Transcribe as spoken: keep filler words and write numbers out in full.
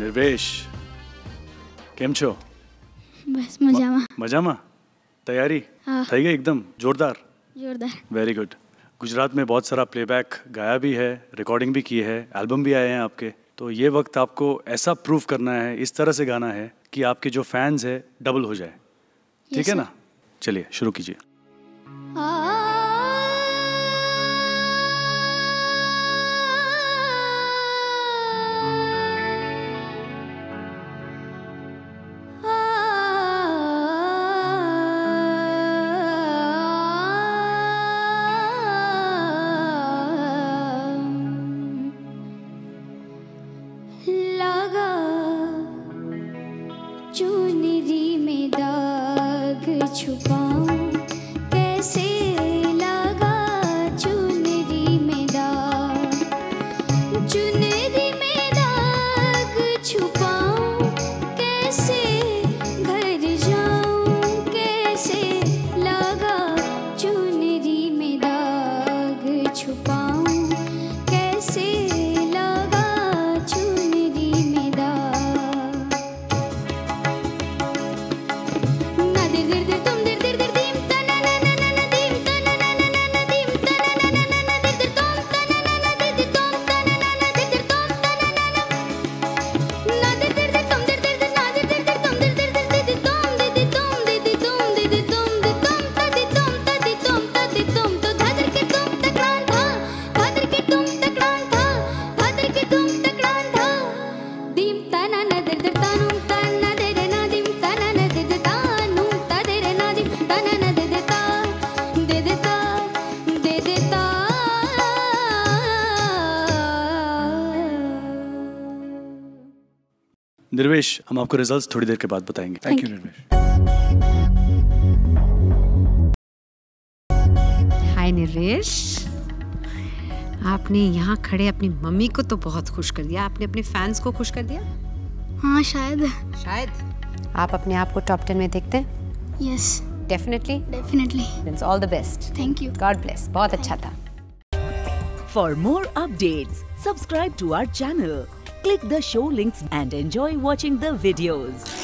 નિર્વેશ, કેમ છો? બસ મજામાં. મજામાં? તૈયારી થઈ ગઈ एकदम जोरदार? जोरदार. Very good. गुजरात में बहुत सारा प्लेबैक गाया भी है, रिकॉर्डिंग भी की है, एल्बम भी आए हैं आपके. तो ये वक्त आपको ऐसा प्रूव करना है, इस तरह से गाना है कि आपके जो फैंस है डबल हो जाए. ठीक है ना? चलिए शुरू कीजिए. लागा चुनरी में दाग छुपाऊं कैसे, लागा चुनरी में दाग, चुनरी में दाग छुपाऊं कैसे, घर जाऊं कैसे, लागा चुनरी में दाग छुपाऊं कैसे, लागा चुनरी में दाग. ना दिर दिर दिर तुम दिर दिर दिर दीम तना ना ना ना ना दीम तना ना ना ना ना दीम तना ना ना ना ना दिर दिर तुम तना ना ना दिर दिर तुम तना ना ना दिर दिर तुम तना ना ना ना दिर दिर दिर तुम दिर दिर दिर ना दिर दिर दिर तुम दिर दिर दिर दिर तुम दिर तुम दिर तुम दिर तुम दिर तुम तदि तुम तदि तुम तदि तुम तो धादर के तुम तकरान था, धादर के तुम तकरान था, धादर के तुम तकरान था. दीम तना ना दिर दिर तानू तना दे रे ना दीम तना ना दिर दिर तानू ता दे रे ना दीम तना ना दे देता दे देता दे देता. निर्वेश, हम आपको रिजल्ट्स थोड़ी देर के बाद बताएंगे. Thank you निर्वेश. हाय निर्वेश, आपने यहाँ खड़े अपनी मम्मी को तो बहुत खुश कर दिया, आपने अपने फैंस को खुश कर दिया. हाँ शायद. शायद आप अपने आप को टॉप टेन में देखते हैं? Yes definitely. Definitely. Means all the best. Thank you. God bless. बहुत अच्छा था. For more updates, subscribe to our channel, click the show links and enjoy watching the videos.